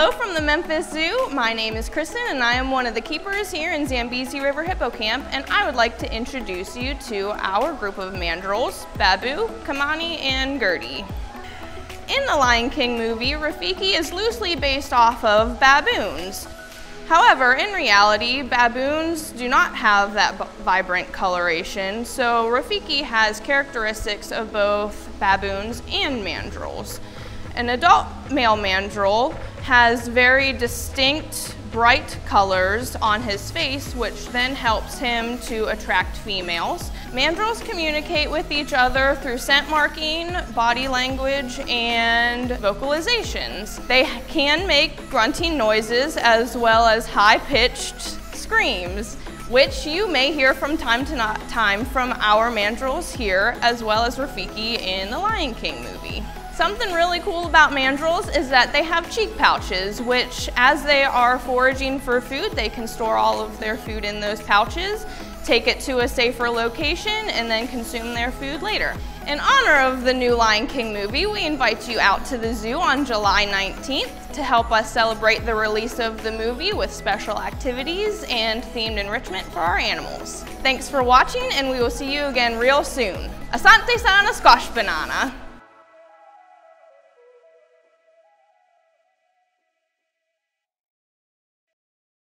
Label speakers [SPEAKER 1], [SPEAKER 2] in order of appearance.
[SPEAKER 1] Hello from the Memphis Zoo. My name is Kristin and I am one of the keepers here in Zambezi River Hippocamp, and I would like to introduce you to our group of mandrills, Babu, Kamani, and Gertie. In the Lion King movie, Rafiki is loosely based off of baboons. However, in reality, baboons do not have that vibrant coloration, so Rafiki has characteristics of both baboons and mandrills. An adult male mandrill has very distinct, bright colors on his face, which then helps him to attract females. Mandrills communicate with each other through scent marking, body language, and vocalizations. They can make grunting noises as well as high-pitched screams, which you may hear from time to time from our mandrills here, as well as Rafiki in the Lion King movie. Something really cool about mandrills is that they have cheek pouches, which as they are foraging for food, they can store all of their food in those pouches, take it to a safer location, and then consume their food later. In honor of the new Lion King movie, we invite you out to the zoo on July 19th to help us celebrate the release of the movie with special activities and themed enrichment for our animals. Thanks for watching, and we will see you again real soon. Asante sana squash banana.